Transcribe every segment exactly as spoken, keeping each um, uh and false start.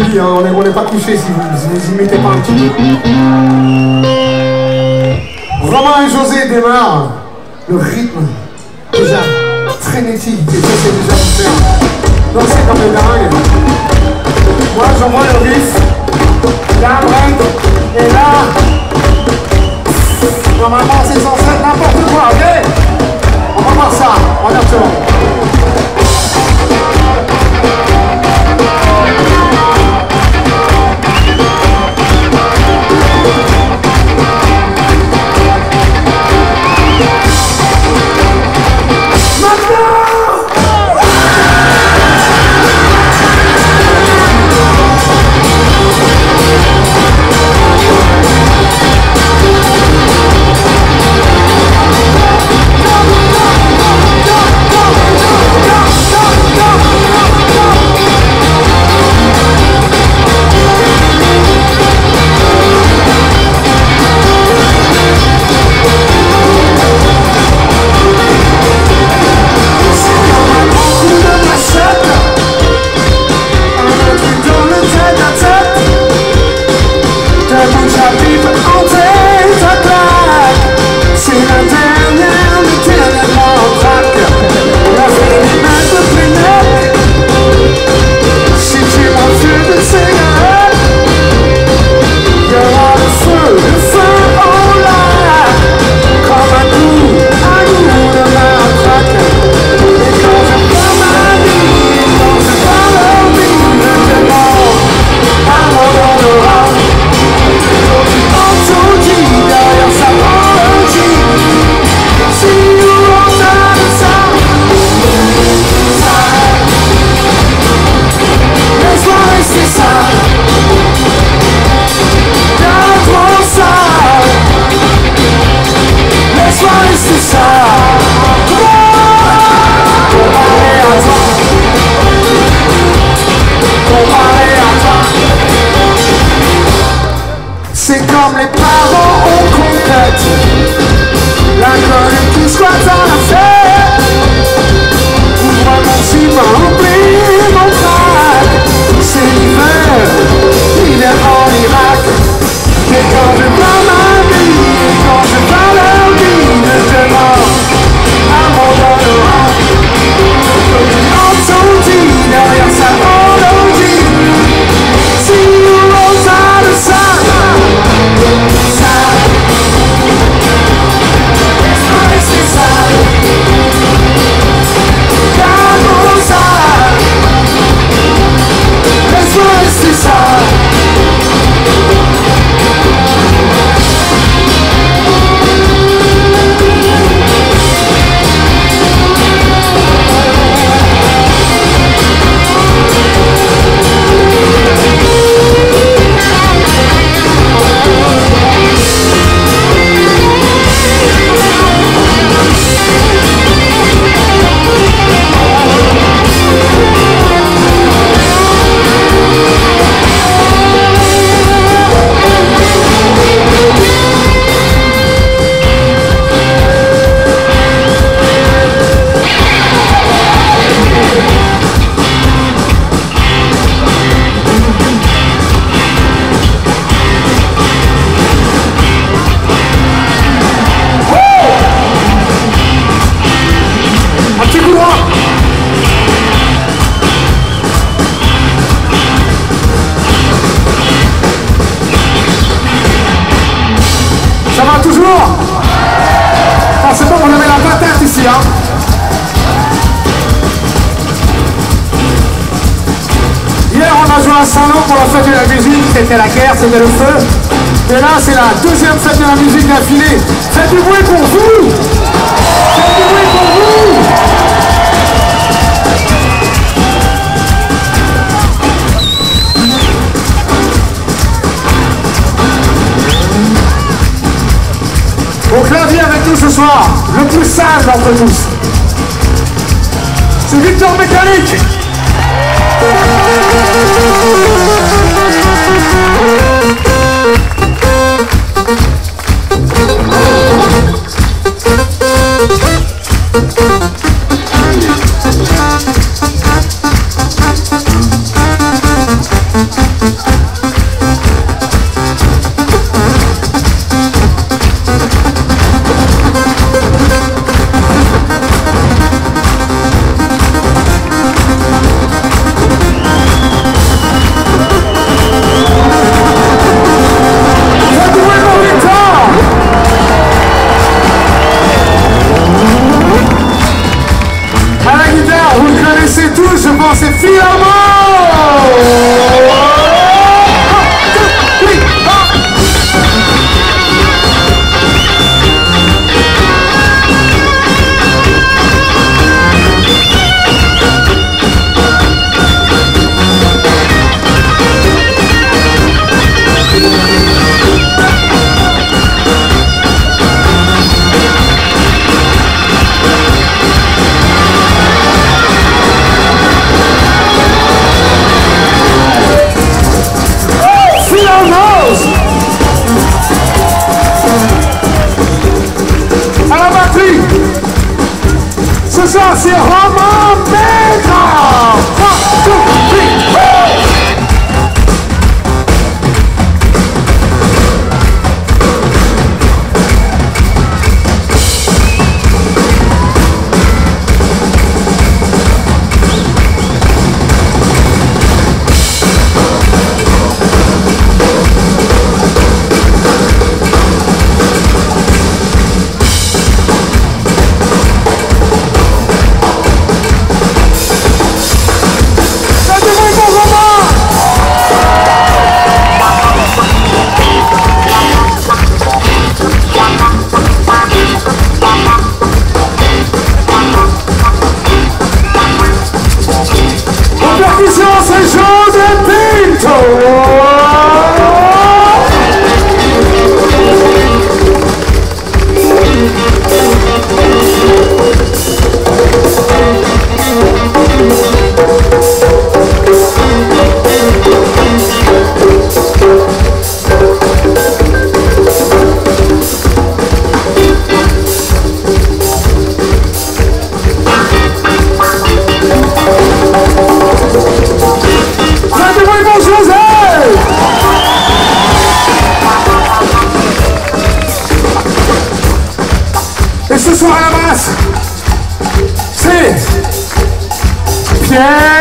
lit, hein. On n'est pas couché si vous si vous y mettez pas un petit peu. Romain et José démarrent le rythme déjà frénétique et ça c'est déjà vous faire danser comme des dingues. Moi j'envoie le riff, là break, et là normalement c'est censé être n'importe quoi, ok? On va voir ça, on attend. C'est comme les parents on complète la gueule qui soit dans la fête. Ouvre mon ciment, oublie mon crack. C'est l'hiver, l'hiver en Irak. Et quand je vois ma vie, et quand je vois leur vie, je demande à mon dollar. En dessous dit, derrière ça on le dit. Si on a le sang. Ça va toujours? Ah, c'est bon, on avait la patate ici, hein. Hier, on a joué à Saint-Lô pour la fête de la musique, c'était la guerre, c'était le feu. Et là, c'est la deuxième fête de la musique d'affilée. Faites du bruit pour vous! Faites du bruit pour vous! Au clavier avec nous ce soir, le plus sage d'entre tous, c'est Victor Mécanique. connaissez tous, je pense, c'est Philharmos. Ce soir, c'est Romain Maigre. un, deux, trois, c'est Joe de Pinto. Et ce soir à la basse, c'est Pierre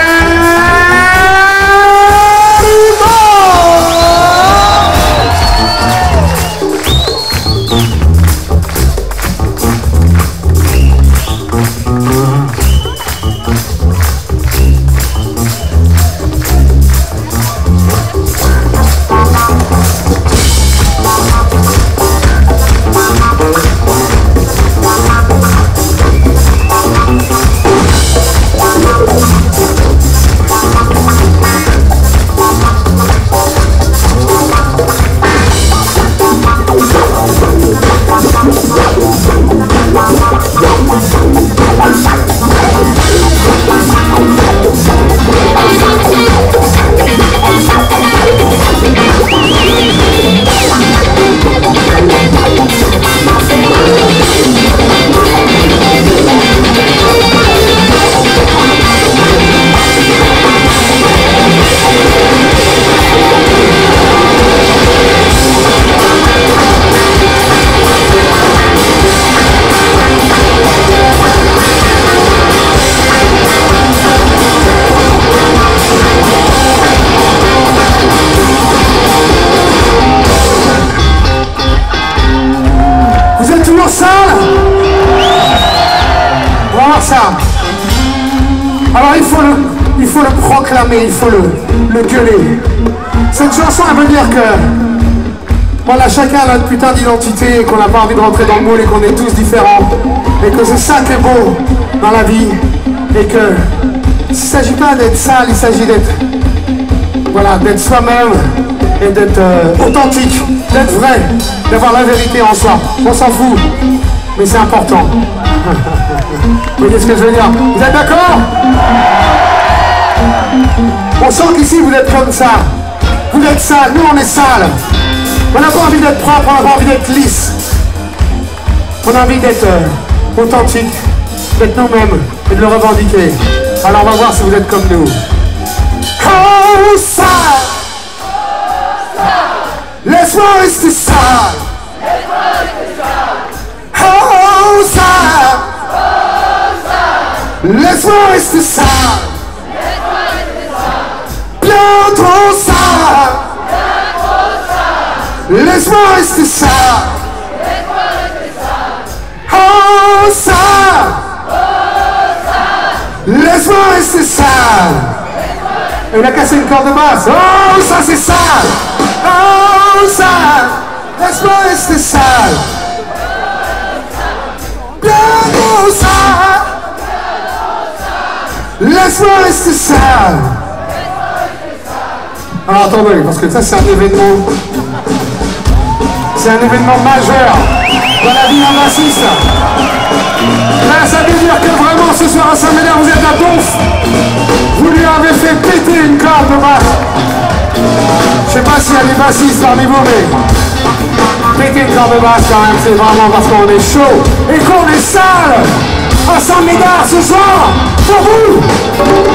ça. Alors il faut le, il faut le proclamer, il faut le, le gueuler. Cette chanson, elle veut dire que voilà, chacun a notre putain d'identité, qu'on n'a pas envie de rentrer dans le moule et qu'on est tous différents. Et que c'est ça qui est beau dans la vie. Et que il ne s'agit pas d'être sale, il s'agit d'être voilà, d'être soi-même et d'être euh, authentique, d'être vrai, d'avoir la vérité en soi. On s'en fout, mais c'est important. Vous voyez ce que je veux dire? Vous êtes d'accord? On sent qu'ici vous êtes comme ça. Vous êtes sale, nous on est sale. On n'a pas envie d'être propre, on n'a pas envie d'être lisse. On a envie d'être euh, authentique, d'être nous-mêmes et de le revendiquer. Alors on va voir si vous êtes comme nous. Oh, sale! Laisse-moi rester sale! Oh, sale! Laisse-moi rester sale! Bien trop sale! Laisse-moi rester sale! Oh, sale! Laisse-moi Laisse-moi rester sale. Et il a cassé une corde de basse. Oh, ça c'est sale. Oh, sale. Laisse-moi rester sale. Bien trop sale. Laisse-moi rester sale. Alors attendez, parce que ça c'est un événement. C'est un événement majeur dans la vie d'un bassiste. Là, ça veut dire que vraiment ce soir à Saint-Médard, vous êtes à donf. Vous lui avez fait péter une corde de basse. Je sais pas s'il y a des bassistes parmi vous, mais péter une corde de basse quand même, c'est vraiment parce qu'on est chaud et qu'on est sale à Saint-Médard ce soir. Pour vous.